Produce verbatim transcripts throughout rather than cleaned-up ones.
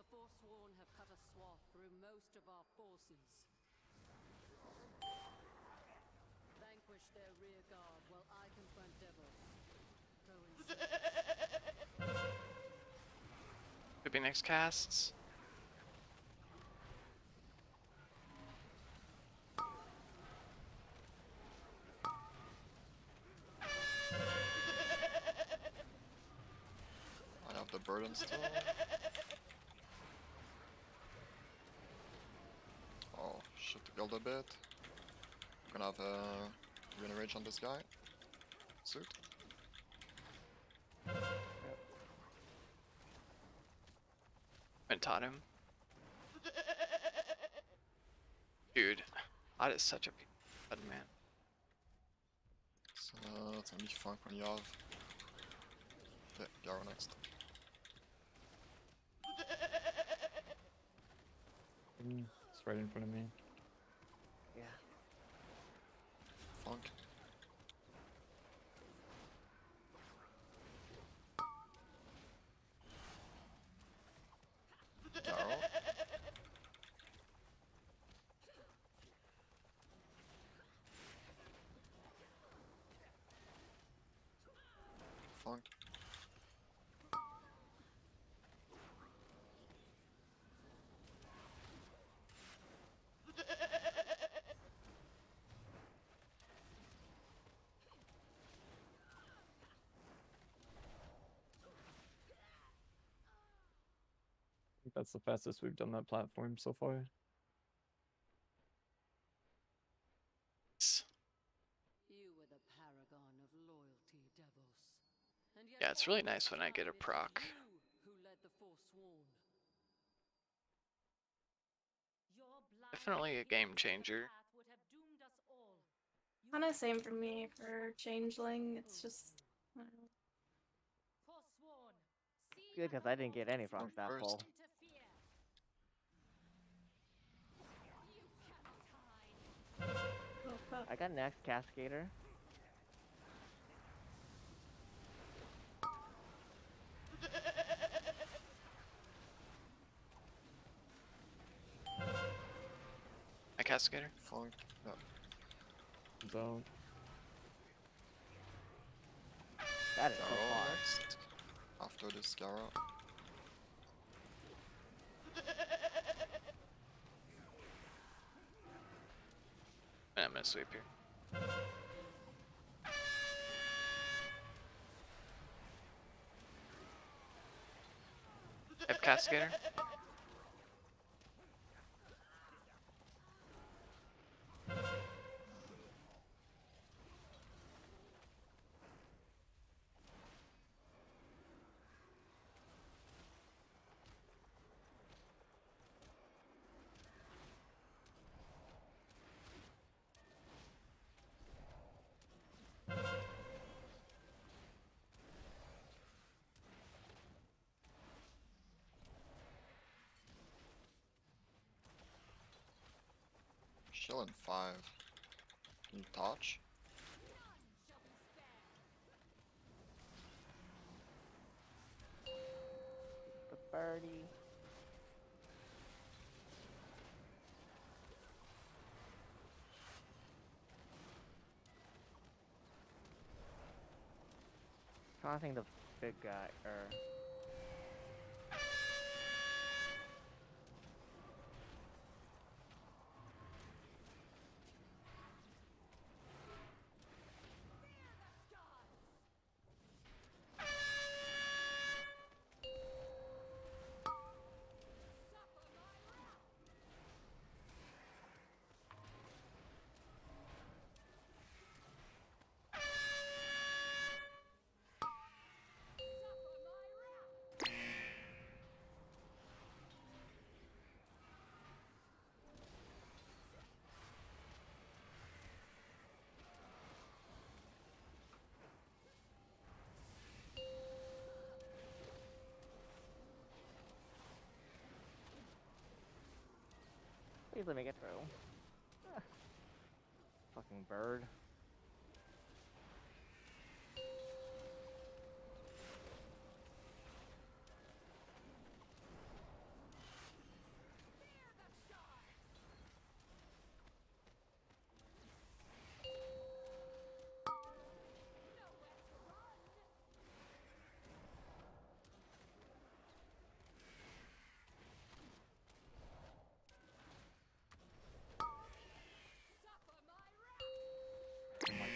The Forsworn have cut a swath through most of our forces. Vanquish their rear guard while I confront Devos. Go and Could be next casts. I have the burden still. Oh, shift the guild a bit. Gonna have a Rune Rage on this guy. Suit. And taught him. Dude, that is such a bad man. Så to mich fang von Jav. Okay, Garo next. Mm, It's right in front of me. Yeah. Funk. Garo. Funk. I think that's the fastest we've done that platform so far. You were the paragon of loyalty, Devos. And yet Yeah, it's really nice when I get a it was proc. you who led the Forsworn. Definitely a game changer. Kind of same for me for Changeling. It's just. I don't know. Good, because I didn't get any Funk frogs that first. full. Oh, fuck. I got next Cascader. My Cascader. Funk. Yeah. So That is so Garo far. next. After this Garo. And I'm gonna sweep here. I have Cascader. Shill in five. Can you touch? The birdie. Trying to think the big guy, er. Please let me get through. Ah. Fucking bird.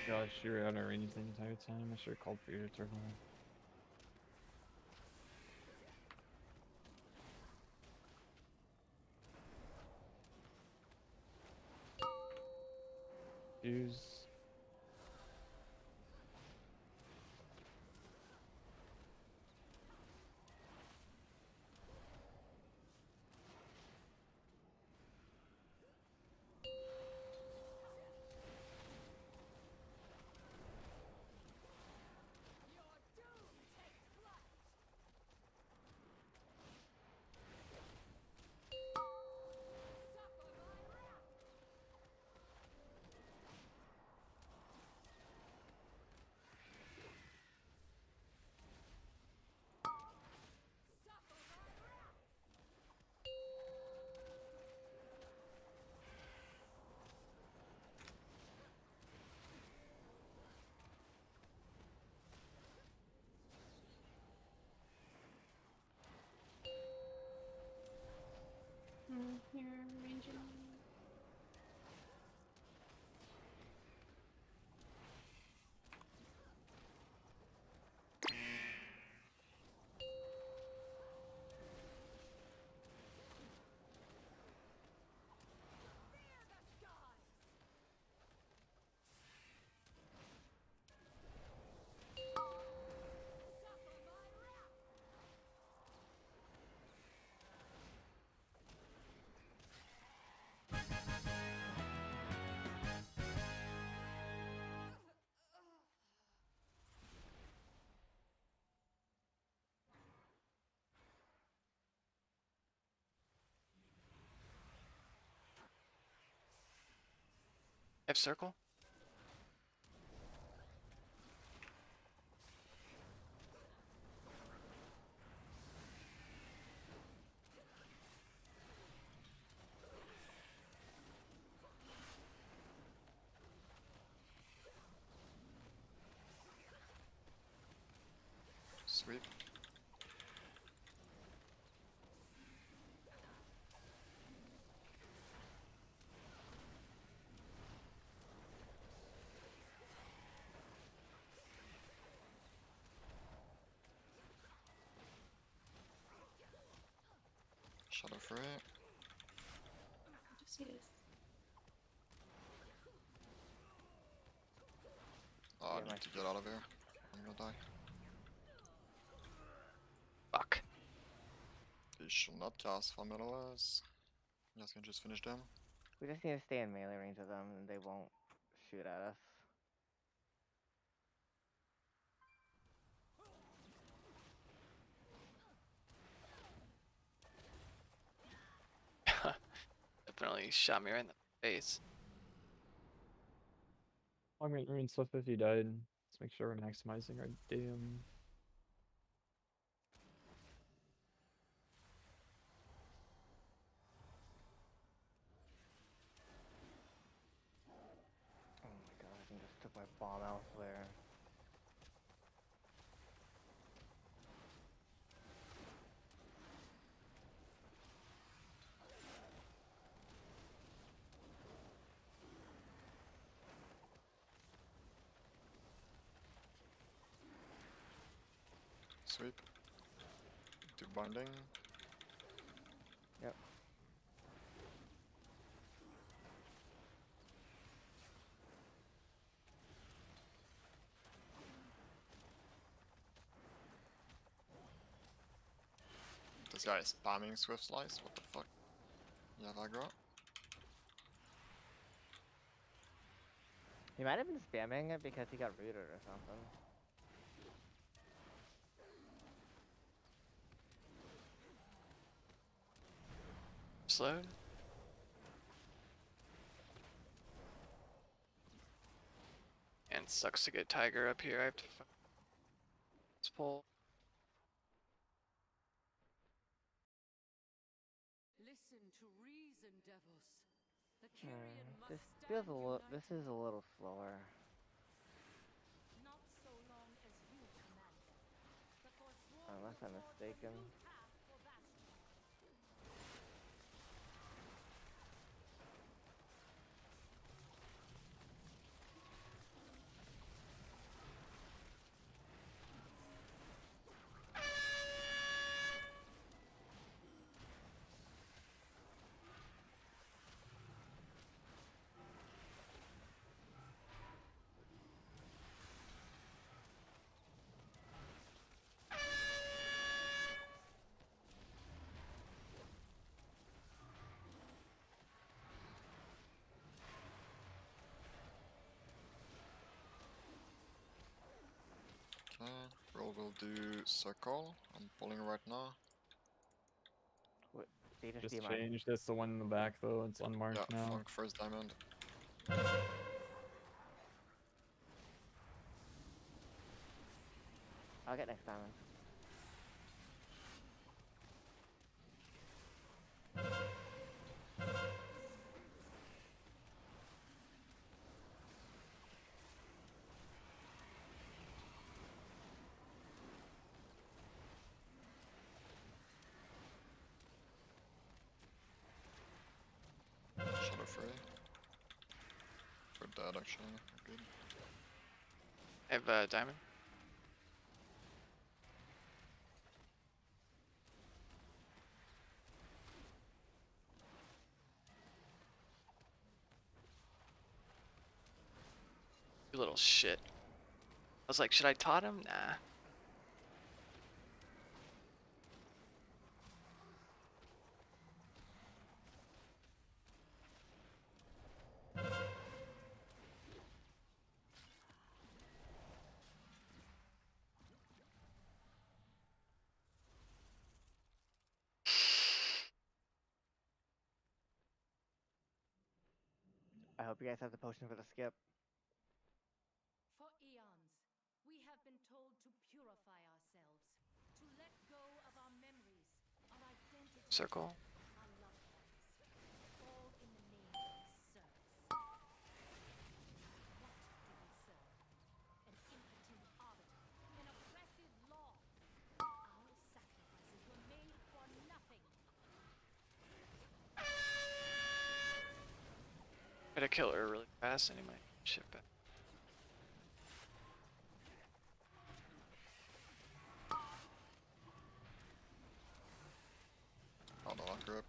Gosh, you were out of range the entire time. I should have called for your turtle. Use. Mm, here, ranging. F circle? Sweet. Shadow for it. Just use. Oh, I Yeah, need my- to get out of here. I'm gonna die. Fuck. They should not cast Familiars. You guys can just finish them. We just need to stay in melee range of them, and they won't shoot at us. Definitely shot me right in the face. I'm gonna ruin stuff if you died. Let's make sure we're maximizing our damn. Oh my god, I just took my bomb elsewhere. Sweep. Do binding. Yep. This guy is spamming Swift Slice. What the fuck? You have aggro? He might have been spamming it because he got rooted or something. Slowed. And sucks to get Tiger up here. I have to. Let's pull. Listen to reason, Devos. The Hmm, Kyrian must this stand feels a little. united. This is a little slower. Not so long as you command them. The Forsworn Unless will I'm forge a mistaken. new path for Bastion. do circle. I'm pulling right now. What? They just, Just D M I. change this. The one in the back though, it's unmarked Yeah, now. flank first diamond. I'll get next diamond. Shadow free. We're dead actually. We're good. I have a diamond. You little shit. I was like, should I taunt him? Nah. I hope you guys have the potion for the skip. For eons, we have been told to purify ourselves, to let go of our memories, our identity, Circle. our loved ones, all in the name of service. What do we serve? An impotent arbiter, an oppressive law. Our sacrifices were made for nothing. Gotta kill her really fast anyway. Shit back. Oh, the lock grip.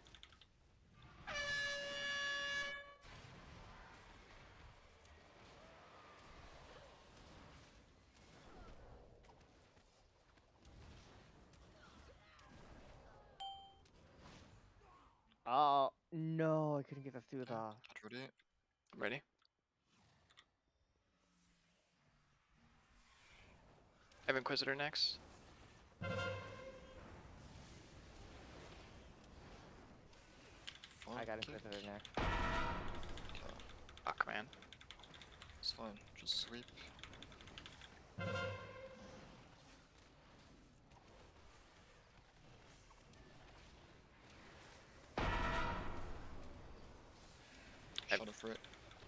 Oh no, I couldn't get the suit off. Get ready. I'm ready. I have Inquisitor next. I got Flank Inquisitor kick. next. Okay, Fuck, man. it's fine. Just sweep. I've- Shadow free.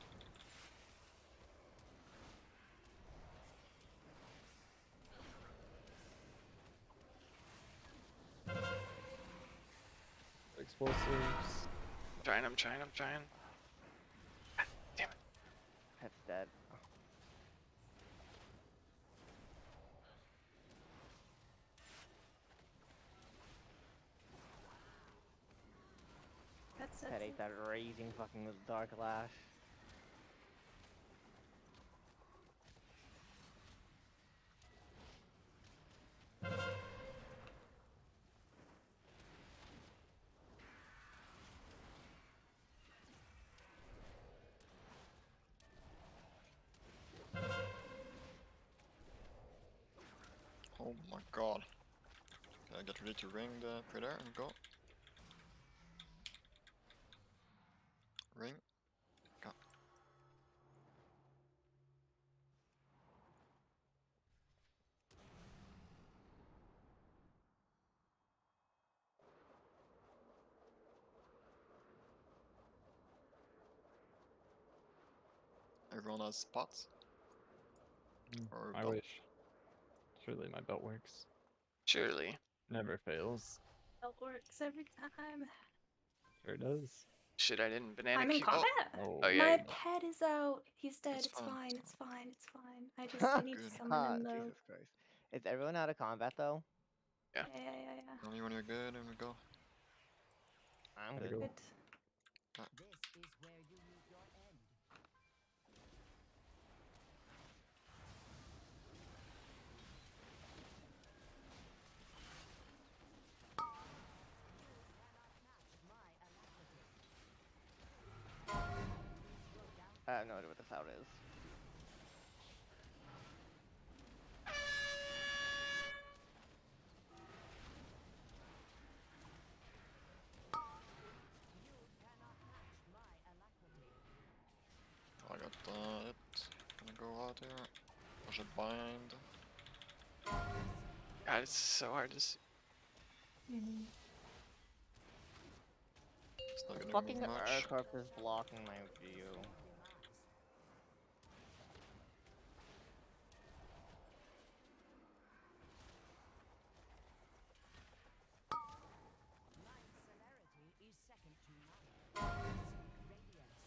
Explosives. I'm trying, I'm trying, I'm trying. God damn it. That's dead. That's That it. ate that raising fucking Dark Lash. Oh my god. Okay, get ready to ring the Predator and go. Ring. Go. Everyone has spots? Mm, Or I belt? wish. Surely my belt works. Surely. Never fails. It works every time. Sure does. Shit, I didn't banana I'm in cue. combat. Oh, Oh, yeah, My yeah. pet is out. He's dead. It's It's, fine, fine. it's It's fine. It's fine. I just I need to Good. summon Ah, him though. Jesus Christ. Is everyone out of combat though? Yeah. Yeah, yeah, yeah, yeah. Tell me when you're good and we go. I'm Gotta good. go. Good. This is where you meet your end. I have no idea what this out is. uh, it. Gonna go out here. Push it bind. God, it's so hard to see. Mhm. It's not gonna Fucking move much. Urcorp is blocking my view. Light celerity is second to none. Radiance.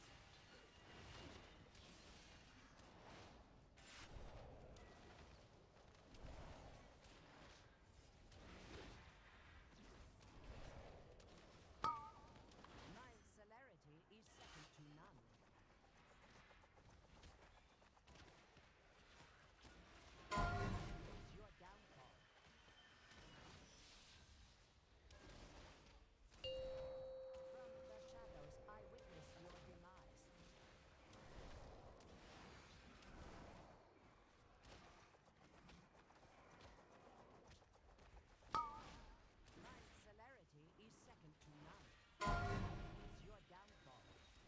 Light celerity is second to none. Is your downfall. From the shadows, I witness your demise. Light celerity is second to none. Is your downfall.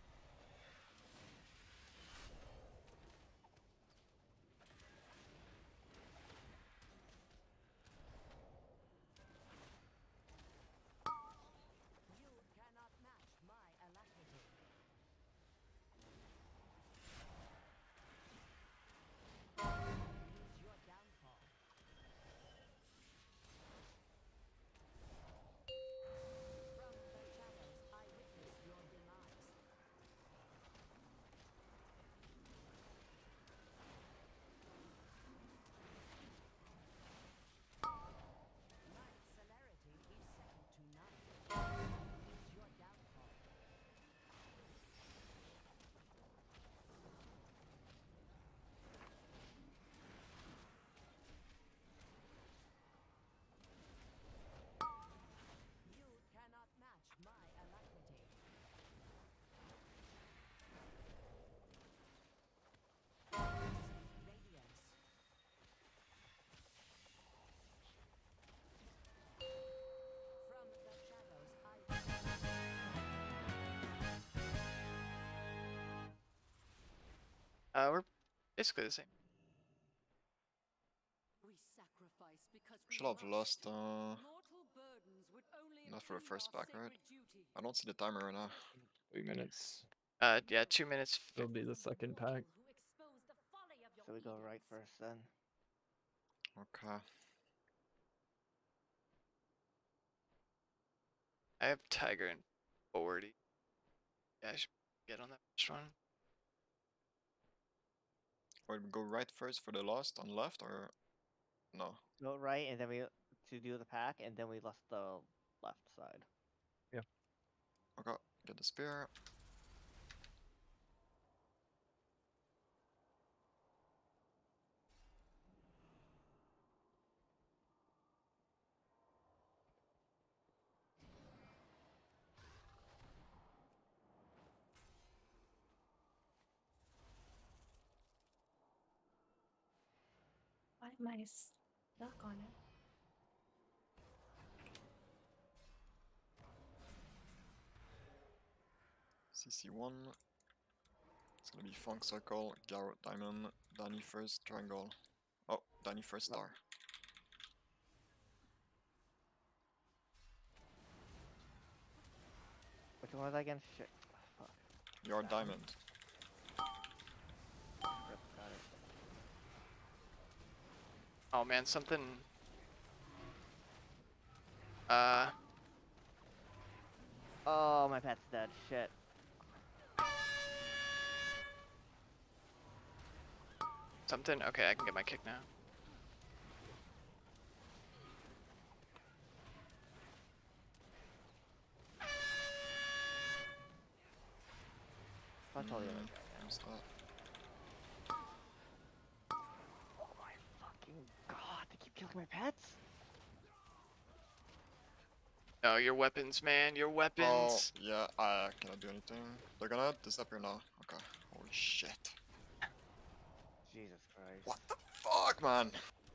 You cannot match my alacrity. Is your downfall. From the shadows, I witness your demise. Light celerity is second to none. Is your downfall. You cannot match my alacrity. Radiance. From the shadows, I Uh, we're basically the same. We sacrifice because we Should have must. lost, uh, Mortal burdens would only not for the impede first our back, right? sacred duty. I don't see the timer right now. Three minutes. Uh, yeah, two minutes. It'll be the second pack. Who expose the folly of your So we go right edicts. first then. Okay. I have Tiger and forward. Yeah, I should get on that first one. Wait, we go right first for the last on left or no? Go right, and then we to do the pack, and then we left the left side. Okay, get the spear. Why am I stuck on it? C C one. It's gonna be Funk Circle, Garrot Diamond, Danny first, Triangle. Oh, Danny first No. star. Which one was I again? Shit. Fuck. Your Diamond. Diamond. Rip, got it. Oh man, something. Uh, Oh, my pet's dead. Shit. something. Okay, I can get my kick now. Punch all the Mm, others right now. what's that? Oh my fucking god! They keep killing my pets. No, your weapons, man. Your Oh, weapons. yeah, I cannot do anything. They're gonna disappear now. Okay. Holy shit. Jesus Christ. What the fuck, man?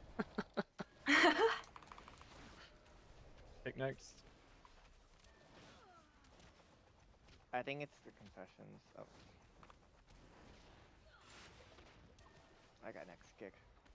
Pick next. I think it's the confessions. Oh. I got next kick.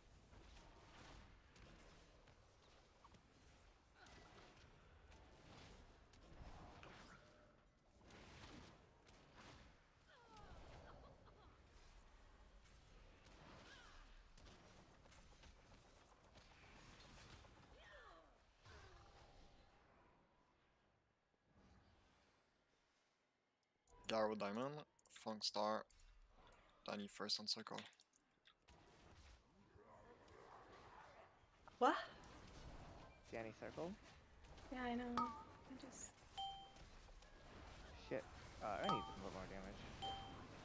Gyro Diamond, Funk Star, Danny first on circle. What? Danny circle. Yeah, I know. I just. Shit. Uh, I need a little more damage.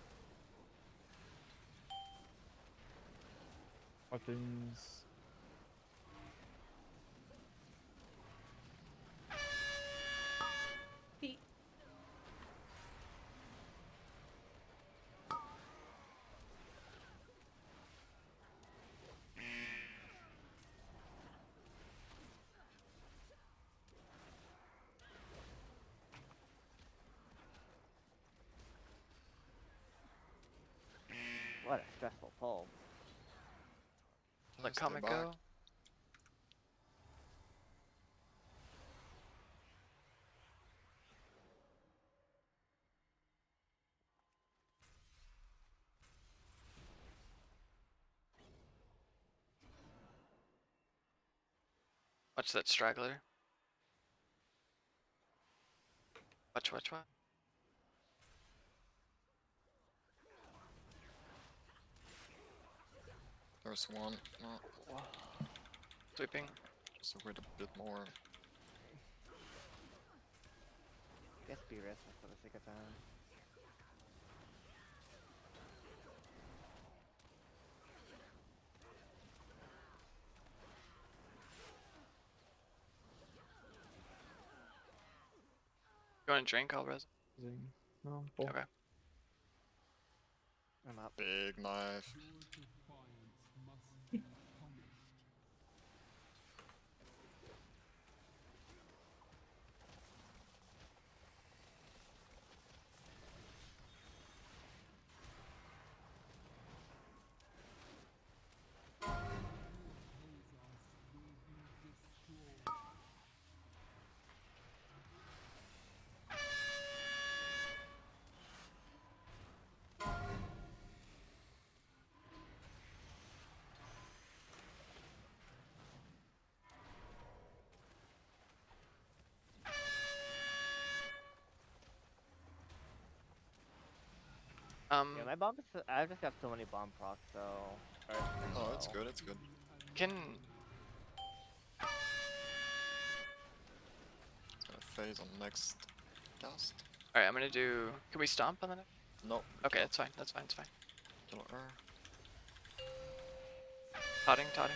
Weapons. Feet. What a stressful pull. Let Stay Comet back. go. Watch that straggler. Watch, watch, watch. There's one. No, Sweeping. just wait a bit more. Guess be risky for the sake of time. You want a drink? I'll res. Zing. No, cool. Okay. I'm up. Big knife. Um, Yeah, my bomb is. I've just got so many bomb procs, so. Earth and Oh, it's low. good, it's good. can It's gonna phase on next cast. all right. I'm gonna do. Can we stomp on the next? No. Okay, that's fine. That's fine. That's fine. Kill her. Totting, totting.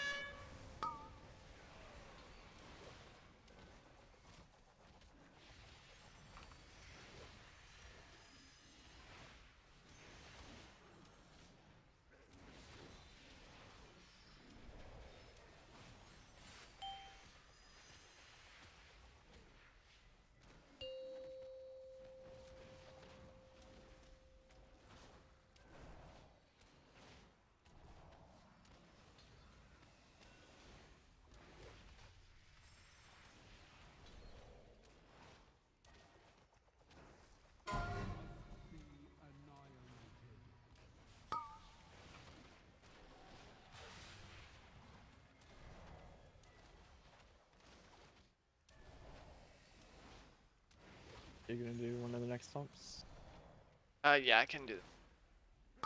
You're gonna do one of the next stomps? Uh, yeah, I can do that.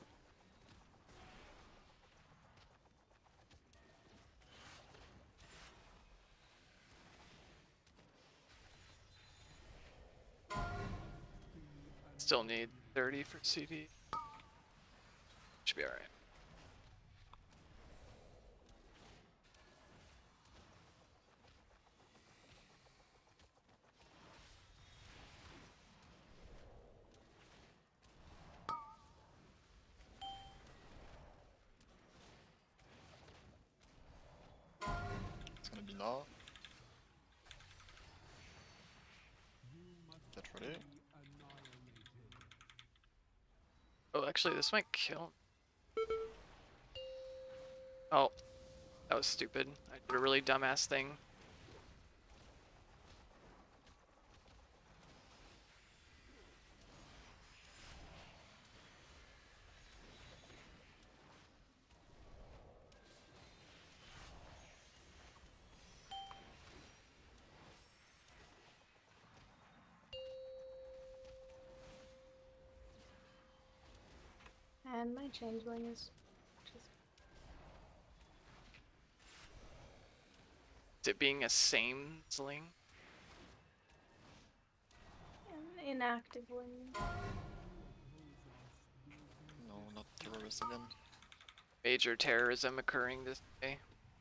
Still need thirty for C D. Should be alright. It's gonna be now. Get ready. Oh, actually, this might kill. Oh, that was stupid. I did a really dumbass thing. And my changeling is just Is it being a same sling? an inactive one. No, not terrorist again. Major terrorism occurring this day.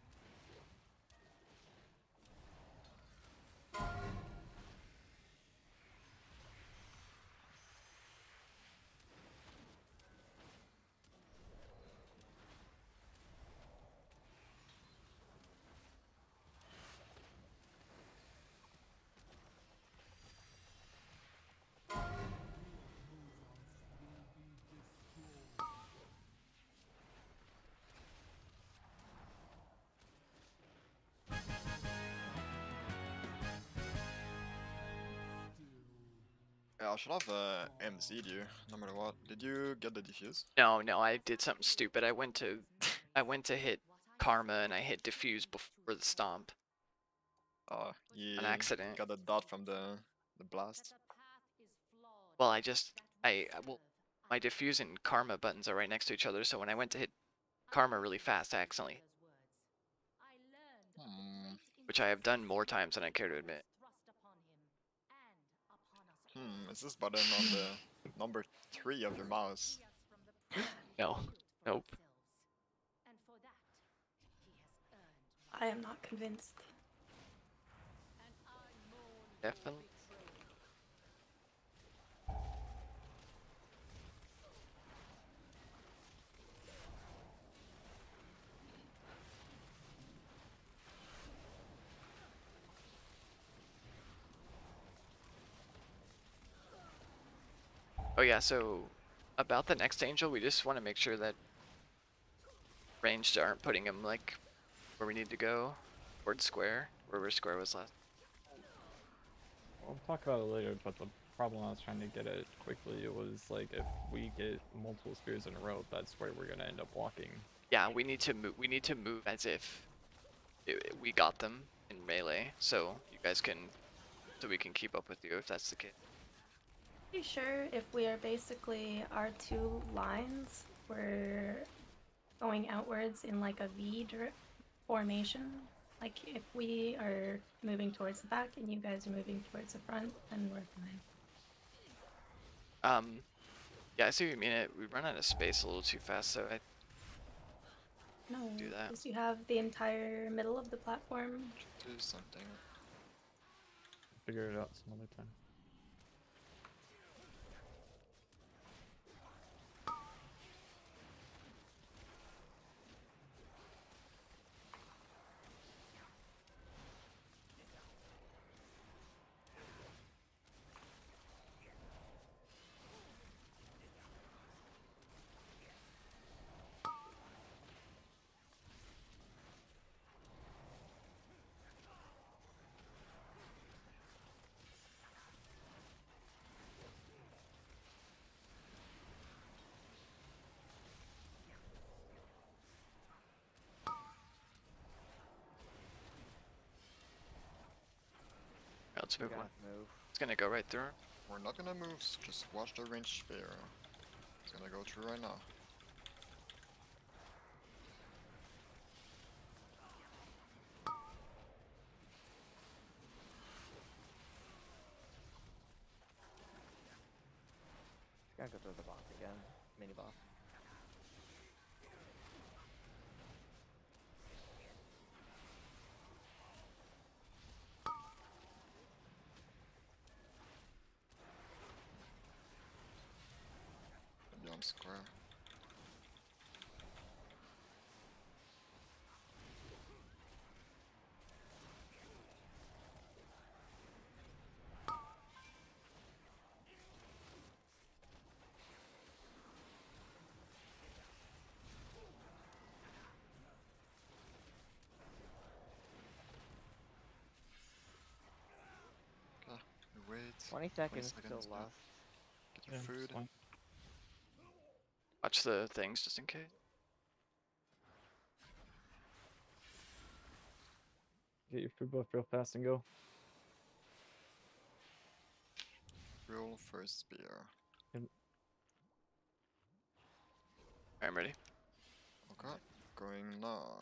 Yeah, I should have uh, M C'd you, no matter what. Did you get the defuse? No, no, I did something stupid. I went to, I went to hit Karma and I hit Diffuse before the stomp. Uh, you An accident. got a dot from the the blast. Well, I just, I, I- well, my Diffuse and Karma buttons are right next to each other, so when I went to hit Karma really fast, I accidentally, Hmm. which I have done more times than I care to admit. Hmm, is this button on the number three of your mouse? No, nope. I am not convinced. Definitely. Oh yeah, so about the next angel, we just want to make sure that ranged aren't putting him like where we need to go, towards square, wherever square was last. We'll talk about it later, but the problem I was trying to get at quickly was like if we get multiple spears in a row, that's where we're gonna end up walking. Yeah, we need to move. We need to move as if it, we got them in melee, so you guys can, so we can keep up with you if that's the case. Pretty sure if we are basically our two lines, we're going outwards in like a V dir- formation. Like if we are moving towards the back and you guys are moving towards the front, then we're fine. Um, yeah, I see what you mean. It we run out of space a little too fast, so I No, Do that. because you have the entire middle of the platform. Do something. Figure it out some other time. let's We move gotta one. move. It's gonna go right through. We're not gonna move, s- just watch the range spear. It's gonna go through right now. Gotta go through the boss again. Mini boss. Maybe on square. twenty seconds seconds, still yeah. left. Get your Yeah, it's food. fine. Watch the things just in case. Get your food buff real fast and go. Roll first spear. I'm ready. Okay, going now.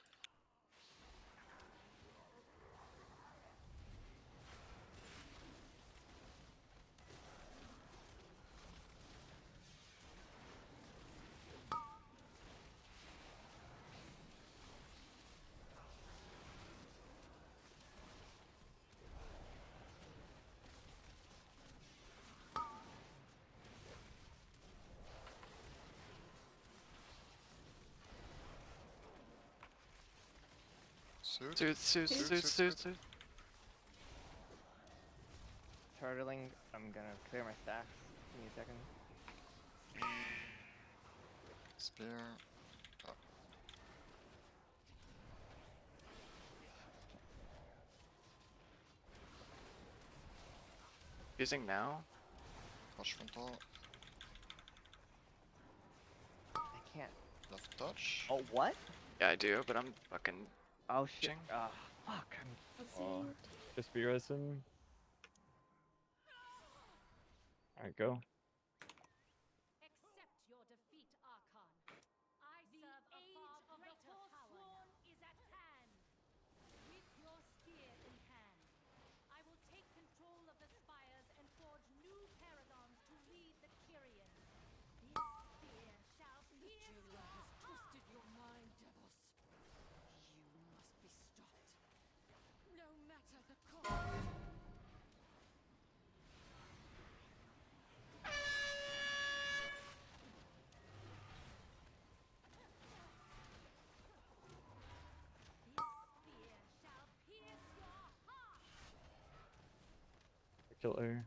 Suit. Suit, suit, Suit, suit, suit, suit, suit. suit. Turtling, I'm gonna clear my stacks. Give me a second. Spear. Oh, Using now. touch frontal. I can't. Left touch. Oh, what? Yeah, I do, but I'm fucking. Oh shit. Ching. Ah, fuck. I'm Let's Oh. see. Just be resin. Alright, go. Accept your defeat, Archon. I serve a far greater power is at hand. With your spear in hand, I will take control of the spires and forge new paragons to lead the Kyrian. This spear shall pierce your has twisted your mind, devils. You must be stopped. No matter the cost. This spear shall pierce your heart. Killer.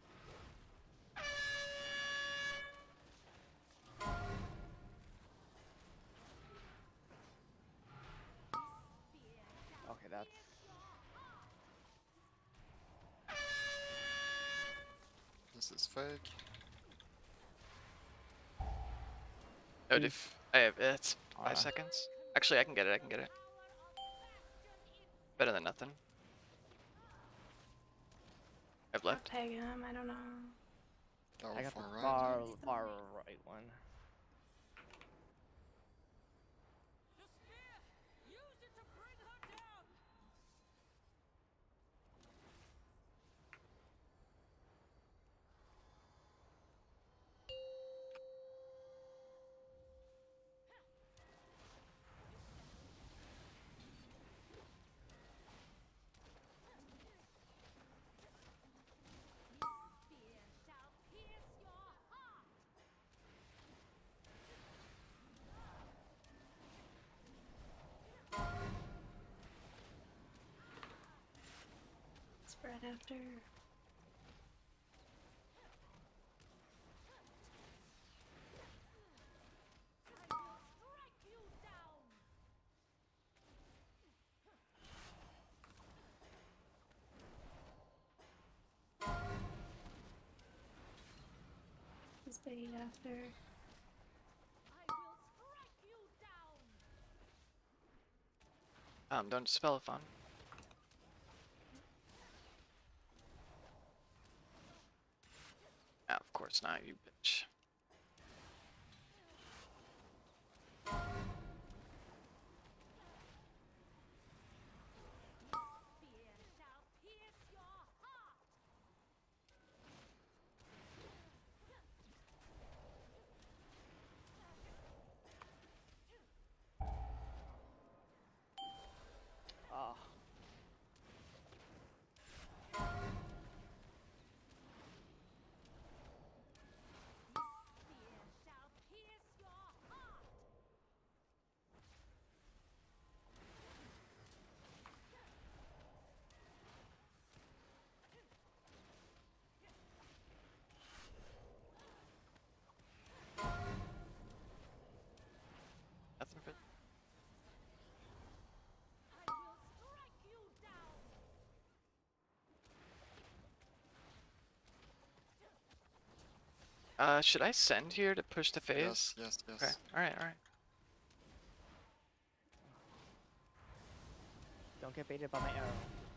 Spear shall okay. That's pierce your heart. This is fake. No diff. I have. It's five Ah. seconds. Actually, I can get it. I can get it. Better than nothing. I've I'll left. peg him, I don't know. Down I got far the right. far Nice. far right one. The spear! Use it to bring her down! Spear shall pierce your heart. Spread after. I will strike you down. He's bait after. I will strike you down. Um, don't dispel if on. Ah, of course not, you bitch. Spear shall pierce your heart. Ah. Uh, should I send here to push the phase? Yes, yes, yes. Okay. All right. All right. Don't get baited by my arrow.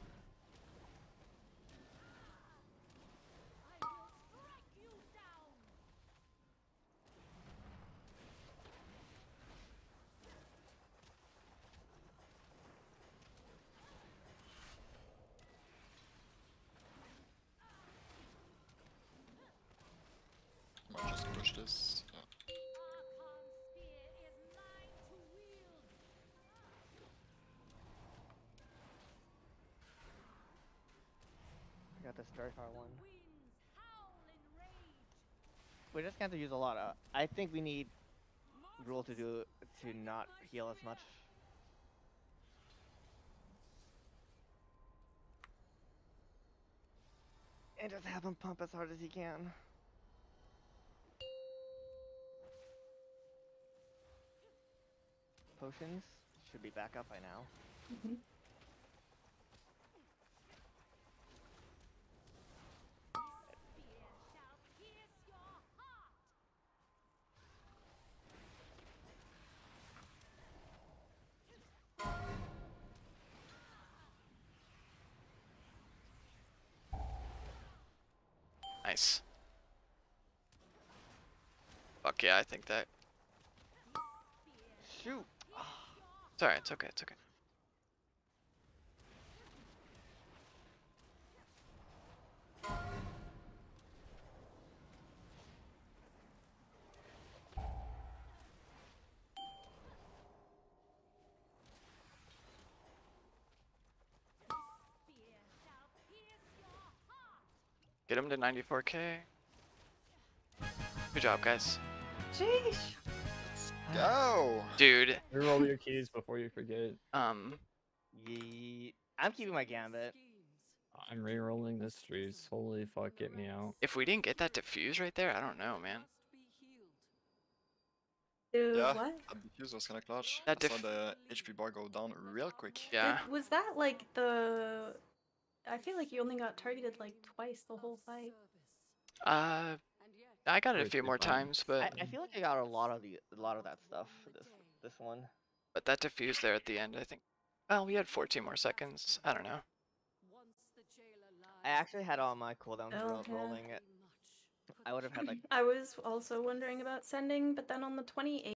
I will strike you down. Might just push this. Yeah. Archon's spear is mine to wield. I got this very far one. Winds howl in rage. We're just going to have to use a lot of. I think we need Rule to do to not heal as much. And just have him pump as hard as he can. Potions should be back up by now. Mhm. Spear shall pierce your heart. Nice. Fuck yeah, I think that. Shoot! It's alright. It's okay. It's okay. Spear shall pierce your heart. Get him to ninety-four K. Good job, guys. Sheesh. Go! Dude, Reroll your keys before you forget. um, Ye I'm keeping my gambit. Schemes I'm rerolling this trees. Holy fuck, get me out. if we didn't get that diffuse right there, I don't know, man. must be healed. Do Yeah. what? That diffuse was kinda clutch. That I saw diff- the H P bar go down real quick. Yeah. Did- was that like the? I feel like you only got targeted like twice the whole fight. Uh, And yet I got it a Wait, few good more fun. times, but I, I feel like I got a lot of the a lot of that stuff for this this one. but that diffuse there at the end, I think. Well, we had fourteen more seconds. I don't know. once the jailer lies, I actually had all my cooldowns Oh, ro- yeah. rolling it. much for I would have had like I was also wondering about sending, but then on the twenty-eighth.